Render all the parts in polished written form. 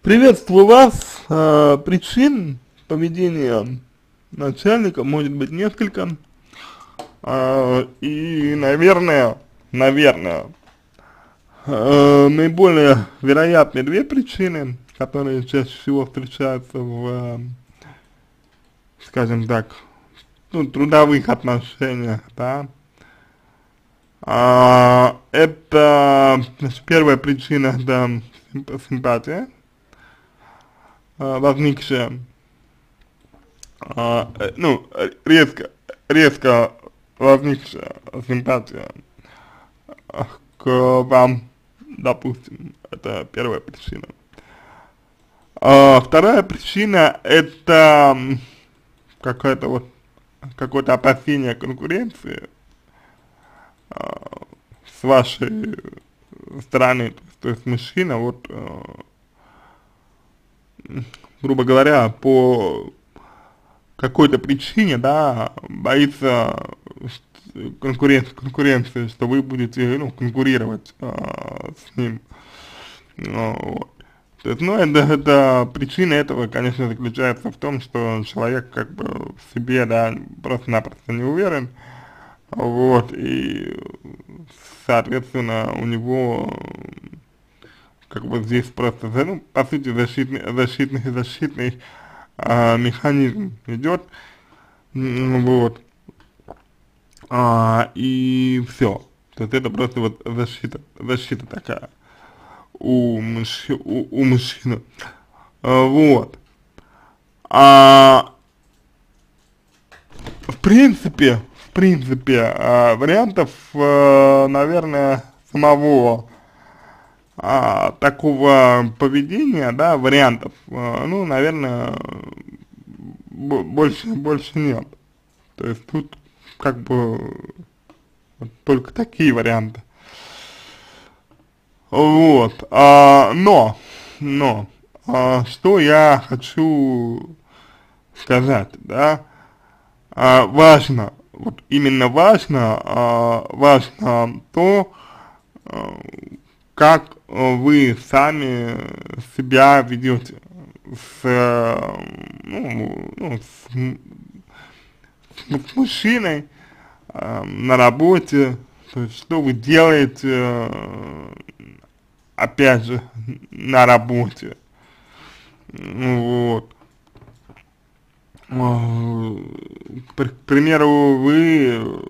Приветствую вас. Причин поведения начальника может быть несколько. И, наверное, наиболее вероятные две причины, которые чаще всего встречаются в, скажем так, ну, трудовых отношениях, да. Это, значит, первая причина — это симпатия, возникшая, резко возникшая симпатия к вам, допустим, это первая причина. Вторая причина — это какое-то опасение конкуренции с вашей стороны, то есть мужчина, грубо говоря, по какой-то причине, да, боится конкуренции, что вы будете, ну, конкурировать с ним. Вот. То есть, ну, это причина этого, конечно, заключается в том, что человек как бы в себе, да, просто-напросто не уверен, вот, и, соответственно, у него как бы здесь просто, ну, по сути, защитный механизм идет, вот, и все. То есть это просто вот защита такая у мужчины, вот. А, в принципе, вариантов, наверное, самого такого поведения, да, вариантов, ну, наверное, больше нет. То есть тут как бы вот только такие варианты. Вот, что я хочу сказать, да, важно, вот именно важно то, а, как вы сами себя ведете с мужчиной на работе, то есть что вы делаете, опять же, на работе, вот. К примеру, вы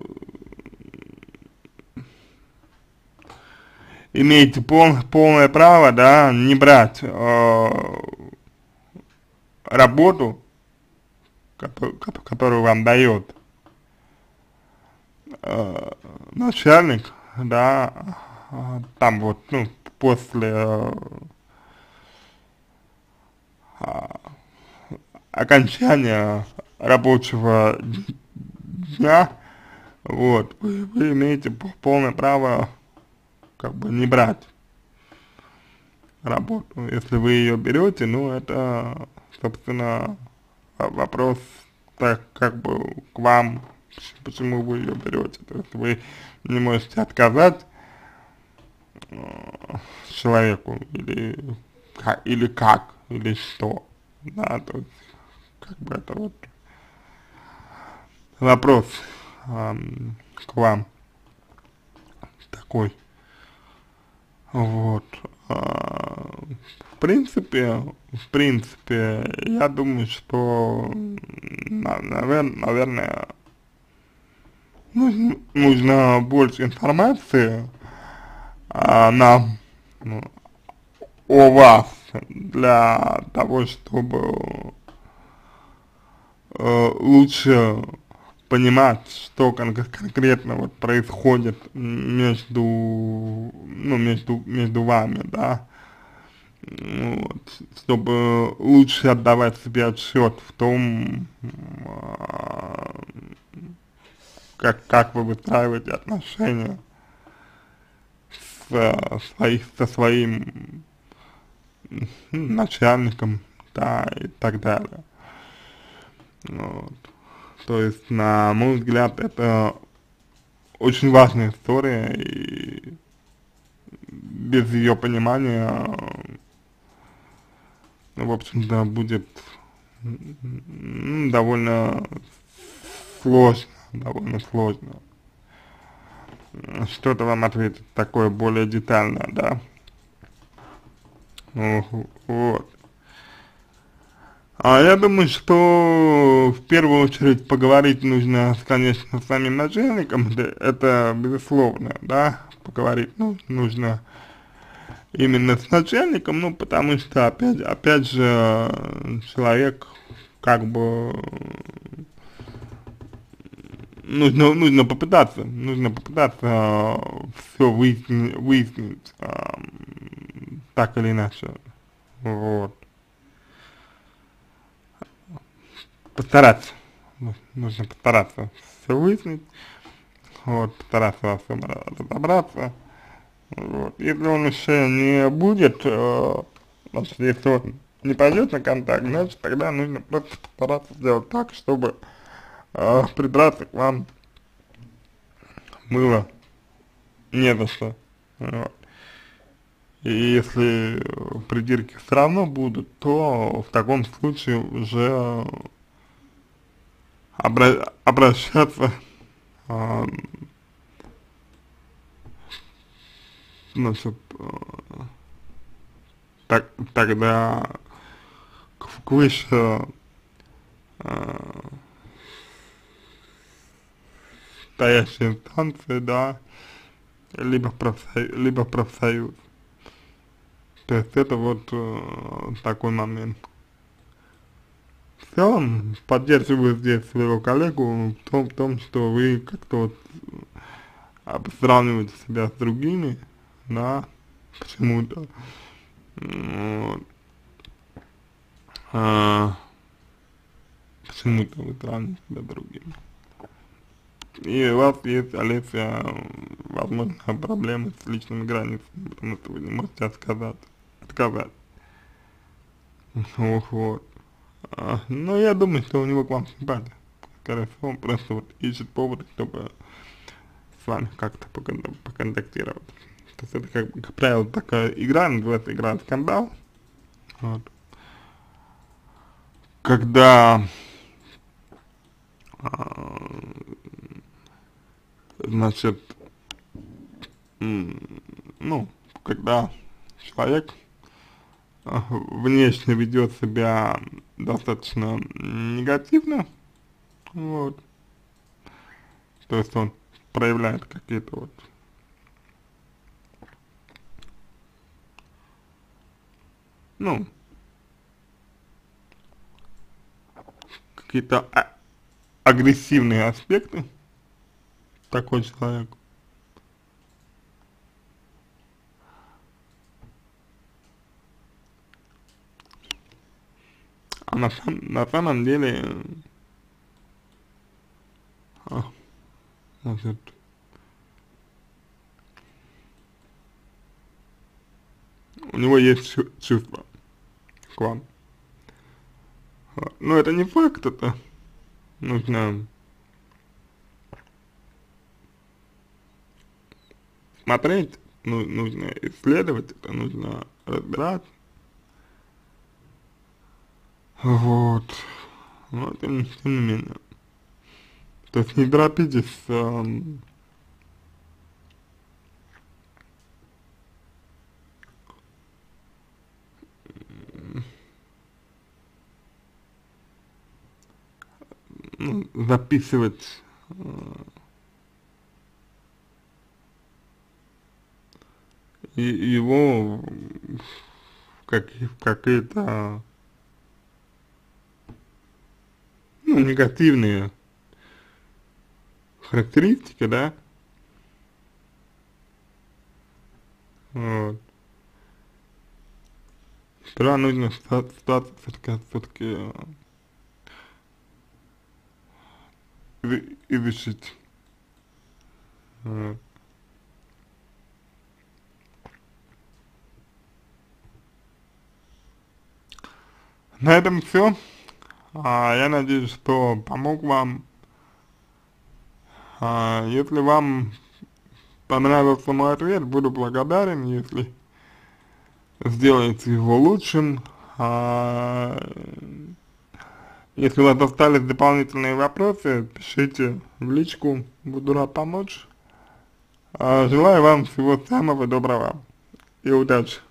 имеете полное право, да, не брать работу, которую вам дает начальник, да, там вот, ну, после окончания рабочего дня, вот, вы имеете полное право как бы не брать работу. Если вы ее берете, ну, это, собственно, вопрос так как бы к вам, почему вы ее берете. То есть вы не можете отказать человеку или что, да, то есть как бы это вот вопрос к вам такой. Вот. В принципе, я думаю, что, наверное, нужно больше информации нам, ну, о вас, для того, чтобы лучше понимать, что конкретно вот происходит между вами, да, вот, чтобы лучше отдавать себе отчет в том, как вы выстраиваете отношения со своим начальником, да, и так далее. Вот. То есть, на мой взгляд, это очень важная история, и без ее понимания в общем-то, будет довольно сложно что-то вам ответить такое более детальное, да. Вот. А я думаю, что в первую очередь поговорить нужно, конечно, с самим начальником, это безусловно, да, поговорить нужно именно с начальником, ну, потому что, опять же, человек, как бы, нужно попытаться все выяснить, так или иначе, вот, постараться, нужно постараться все выяснить, вот, постараться во всем разобраться, вот. Если он еще не будет, значит, если он не пойдет на контакт, значит, тогда нужно просто постараться сделать так, чтобы придраться к вам было не за что. Вот. И если придирки все равно будут, то в таком случае уже обращаться, а, значит, тогда к выше стоящей инстанции, да, либо профсоюз. То есть это вот такой момент. В целом, поддерживаю здесь своего коллегу в том, что вы как-то вот сравниваете себя с другими, да, почему-то, вот, почему-то вы сравниваете себя с другими. И у вас есть, Олеся, возможно, проблемы с личными границами, потому что вы не можете отказать. Вот. Но я думаю, что у него к вам симпатия. Скорее всего, он просто вот ищет повод, чтобы с вами как-то поконтактировать. То есть это, как правило, такая игра, называется игра скандал. Вот. Когда, значит, ну, когда человек внешне ведет себя достаточно негативно, вот, то есть он проявляет какие-то вот, ну, какие-то агрессивные аспекты, такой человек, а на самом деле, а, значит, у него есть чувства к вам. Но это не факт, это нужно смотреть, нужно исследовать, это нужно разбирать. Вот. Но тем не менее. То есть не торопитесь ну, записывать его в какие-то, ну, негативные характеристики, да, вот. Сперва нужно ситуацию все-таки изучить. Вот. На этом все. Я надеюсь, что помог вам. Если вам понравился мой ответ, буду благодарен, если сделаете его лучшим, А, если у вас остались дополнительные вопросы, пишите в личку, буду рад помочь. Желаю вам всего самого доброго и удачи.